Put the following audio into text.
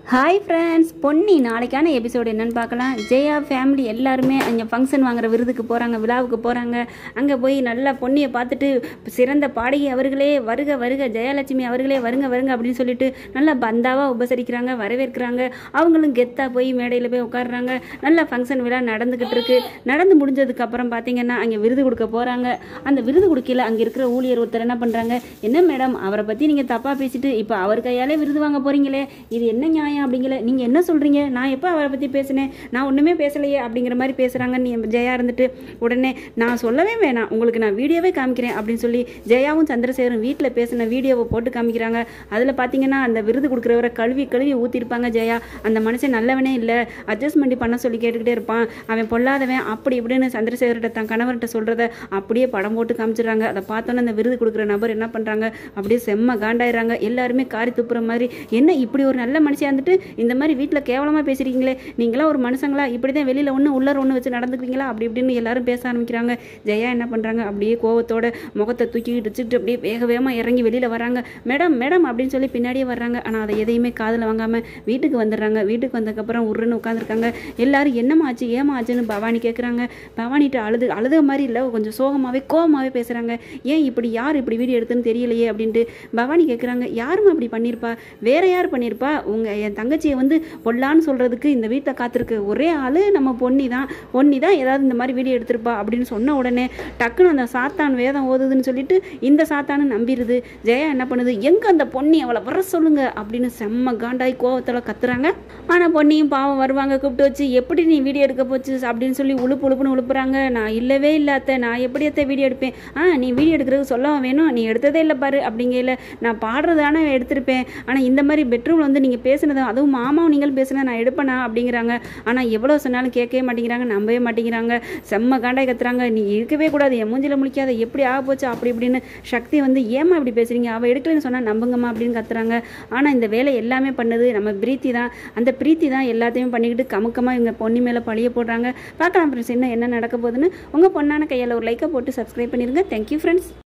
Hi friends, Ponni நாளைக்கான episode என்னென்னு பார்க்கலாம். ஜெயா ஃபேமிலி எல்லாருமே அங்கே ஃபங்க்ஷன் வாங்குற விருதுக்கு போகிறாங்க, விழாவுக்கு போகிறாங்க. அங்கே போய் நல்லா பொன்னியை பார்த்துட்டு சிறந்த பாடகி அவர்களே வருக வருக, ஜெயலட்சுமி அவர்களே வருங்க வருங்க அப்படின்னு சொல்லிட்டு நல்லா பந்தாவாக உபசரிக்கிறாங்க, வரவேற்கிறாங்க. அவங்களும் கெத்தாக போய் மேடையில் போய் உட்காடுறாங்க. நல்லா ஃபங்க்ஷன் விழா நடந்துக்கிட்டு இருக்கு. நடந்து முடிஞ்சதுக்கப்புறம் பார்த்தீங்கன்னா அங்கே விருது கொடுக்க போகிறாங்க. அந்த விருது கொடுக்கல அங்கே இருக்கிற ஊழியர் ஒருத்தர் என்ன பண்ணுறாங்க, என்ன மேடம் அவரை பற்றி நீங்கள் தப்பாக பேசிட்டு இப்போ அவர் கையாலே விருது வாங்க போகிறீங்களே, இது என்ன நியாயம் அப்படிங்கல, நீங்க என்ன சொல்றீங்க, நான் எப்போ அவரை பற்றி பேசினேன், நான் ஒன்றுமே பேசலையே அப்படிங்கிற மாதிரி பேசுகிறாங்க. நீ ஜெயா இருந்துட்டு உடனே நான் சொல்லவே வேணாம், உங்களுக்கு நான் வீடியோவே காமிக்கிறேன் அப்படின்னு சொல்லி ஜெயாவும் சந்திரசேகரும் வீட்டில் பேசின வீடியோவை போட்டு காமிக்கிறாங்க. அதில் பார்த்தீங்கன்னா அந்த விருது கொடுக்குறவரை கழுவி கழுவி ஊற்றிருப்பாங்க ஜெயா. அந்த மனுஷன் நல்லவனே இல்லை, அட்ஜஸ்ட்மெண்ட் பண்ண சொல்லி கேட்டுக்கிட்டே இருப்பான், அவன் பொல்லாதவன் அப்படி இப்படின்னு சந்திரசேகர்கிட்ட தன் கணவர்கிட்ட சொல்கிறத அப்படியே படம் போட்டு காமிச்சிடுறாங்க. அதை பார்த்தோன்னே அந்த விருது கொடுக்குற நபர் என்ன பண்ணுறாங்க, அப்படியே செம்ம காண்டாயிடுறாங்க. எல்லாருமே காரி துப்புற மாதிரி, என்ன இப்படி ஒரு நல்ல மனுஷன் வந்துட்டு இந்த மாதிரி வீட்டில் கேவலமாக பேசுகிறீங்களே, நீங்களாம் ஒரு மனுஷங்களா, இப்படி தான் வெளியில் ஒன்று உள்ளர ஒன்று வச்சு நடந்துக்கிறீங்களா அப்படி இப்படின்னு எல்லாரும் பேச ஆரம்பிக்கிறாங்க. ஜெயா என்ன பண்ணுறாங்க, அப்படியே கோவத்தோட முகத்தை தூக்கிட்டு வச்சுட்டு அப்படியே வேக வேகமாக இறங்கி வெளியில் வராங்க. மேடம் மேடம் அப்படின்னு சொல்லி பின்னாடியே வர்றாங்க. ஆனால் அதை எதையுமே காதில் வாங்காமல் வீட்டுக்கு வந்துடுறாங்க. வீட்டுக்கு வந்ததுக்கப்புறம் உருன்னு உட்காந்துருக்காங்க. எல்லாரும் என்னமாச்சு ஏமாச்சுன்னு பவானி கேட்குறாங்க. பவானிட்டு அழுத மாதிரி இல்லை, கொஞ்சம் சோகமாகவே கோவமாகவே பேசுகிறாங்க. ஏன் இப்படி யார் இப்படி வீடியோ எடுத்துன்னு தெரியலையே அப்படின்ட்டு பவானி கேட்குறாங்க. யாரும் அப்படி பண்ணியிருப்பா, வேற யார் பண்ணியிருப்பா, என் தங்கச்சியை வந்து பொல்லான்னு சொல்கிறதுக்கு இந்த வீட்டில் காத்திருக்கு ஒரே ஆள் நம்ம பொன்னி தான் ஏதாவது இந்த மாதிரி வீடியோ எடுத்திருப்பா அப்படின்னு சொன்ன உடனே டக்குன்னு அந்த சாத்தான் வேதம் ஓதுதுன்னு சொல்லிட்டு இந்த சாத்தானு நம்பிடுது. ஜெயா என்ன பண்ணுது, எங்கே அந்த பொன்னி, அவளை வர சொல்லுங்க அப்படின்னு செம்ம காண்டாய் கோவத்தில் கத்துறாங்க. ஆனால் பொன்னியும் பாவம் வருவாங்க, கூப்பிட்டு வச்சு எப்படி நீ வீடியோ எடுக்க போச்சு அப்படின்னு சொல்லி உழுப்புன்னு உழுப்புறாங்க. நான் இல்லவே இல்லாத, நான் எப்படி வீடியோ எடுப்பேன், நீ வீடியோ எடுக்கிறது சொல்லவும் வேணும், நீ எடுத்ததே இல்லை பாரு அப்படிங்கல, நான் பாடுறதானே எடுத்திருப்பேன், ஆனால் இந்த மாதிரி பெட்ரூமில் வந்து நீங்கள் பேசுனது, அதுவும் மாமாவும் நீங்களும் பேசுனா நான் எடுப்பேனா அப்படிங்கிறாங்க. ஆனால் எவ்வளோ சொன்னாலும் கேட்கவே மாட்டேங்கிறாங்க, நம்பவே மாட்டேங்கிறாங்க. செம்ம காண்டாய் கத்துறாங்க. நீ இருக்கவே கூடாது, என் மூஞ்சில முழிக்காத, எப்படி ஆக போச்சு அப்படி இப்படின்னு. சக்தி வந்து ஏமா இப்படி பேசுறீங்க, அவள் எடுக்கலன்னு சொன்னால் நம்புங்கம்மா அப்படின்னு கத்துறாங்க. ஆனால் இந்த வேலை எல்லாமே பண்ணது நம்ம பிரீத்தி தான். அந்த பிரீத்தி தான் எல்லாத்தையும் பண்ணிக்கிட்டு கமுக்கமாக இவங்க பொன்னி மேலே பழிய போடுறாங்க. பார்க்கலாம் ஃப்ரெண்ட்ஸ் என்ன நடக்க போகுதுன்னு. உங்கள் பொண்ணான கையால் ஒரு லைக்கை போட்டு சப்ஸ்கிரைப் பண்ணிடுங்க. Thank you friends.